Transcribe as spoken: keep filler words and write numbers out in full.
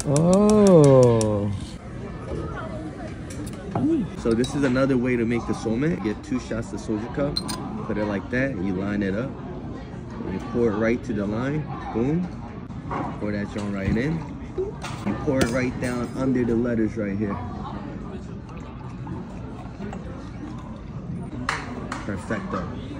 Oh. So this is another way to make the somen. Get two shots of soju cup, put it like that, you line it up, you pour it right to the line, boom, pour that joint right in, you pour it right down under the letters right here. Perfecto.